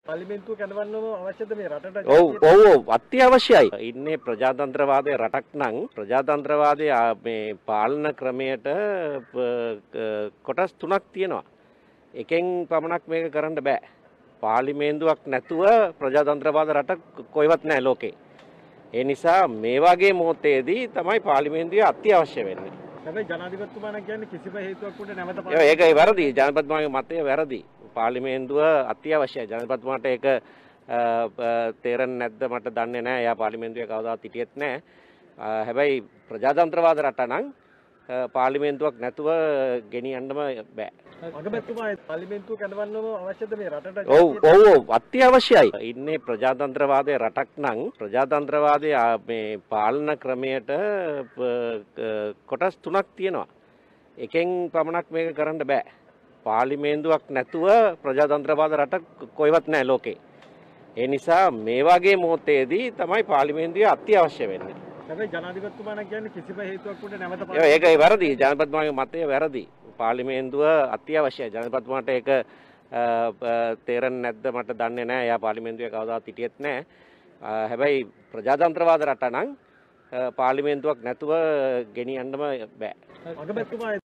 පාර්ලිමේන්තුව කැඳවන්නම අවශ්‍යද මේ රටට? ඔව් අත්‍යවශ්‍යයි. ඉන්නේ ප්‍රජාතන්ත්‍රවාදයේ රටක් නම් ප්‍රජාතන්ත්‍රවාදයේ මේ පාලන ක්‍රමයට කොටස් තුනක් තියෙනවා. එකෙන් පමණක් මේක කරන්න බෑ. පාර්ලිමේන්තුවක් නැතුව ප්‍රජාතන්ත්‍රවාද රටක් කොහෙවත් නැහැ ලෝකේ. ඒ නිසා මේ වගේ මොහොතේදී තමයි පාර්ලිමේන්තුව අත්‍යවශ්‍ය වෙන්නේ. හැබැයි ජනාධිපතිතුමා නම් කියන්නේ කිසිම හේතුවක් උඩ නැවත ඒකයි වැරදි. ජනාධිපතිතුමාගේ මතය වැරදි. පාර්ලිමේන්තුව අත්‍යවශ්‍යයි. ජනාධිපතිතුමාට ඒක තේරෙන්නේ නැද්ද මට දන්නේ නැහැ. එයා පාර්ලිමේන්තුවේ කවදාවත් හිටියෙත් නැහැ. හැබැයි ප්‍රජාතන්ත්‍රවාද රට නම් පාර්ලිමේන්තුවක් නැතුව ගෙනියන්නම බෑ. අගමැතිතුමා පාර්ලිමේන්තුව කැඳවන්නම අවශ්‍යද මේ රටට? ඔව් අත්‍යවශ්‍යයි. ඉන්නේ ප්‍රජාතන්ත්‍රවාදයේ රටක් නම් ප්‍රජාතන්ත්‍රවාදයේ මේ පාලන ක්‍රමයට කොටස් තුනක් තියෙනවා. එකෙන් පමණක් මේක කරන්න බෑ. පාර්ලිමේන්තුවක් නැතුව ප්‍රජාතන්ත්‍රවාද රටක් කොහෙවත් නැහැ ලෝකේ. ඒ නිසා මේ වගේ මොහොතේදී තමයි පාර්ලිමේන්තුව අත්‍යවශ්‍ය වෙන්නේ. හැබැයි ජනාධිපතිතුමා නම් කියන්නේ කිසිම හේතුවක් උඩ නැවත ඒකයි වැරදි. ජනාධිපතිතුමාගේ මතය වැරදි. පාර්ලිමේන්තුව අත්‍යවශ්‍යයි. ජනාධිපතිතුමාට ඒක තේරෙන්නේ නැද්ද මට දන්නේ නැහැ. එයා පාර්ලිමේන්තුවේ කවදාවත් හිටියෙත් නැහැ. හැබැයි ප්‍රජාතන්ත්‍රවාද රට නම් පාර්ලිමේන්තුවක් නැතුව ගෙනියන්නම බෑ. අගමැතිතුමා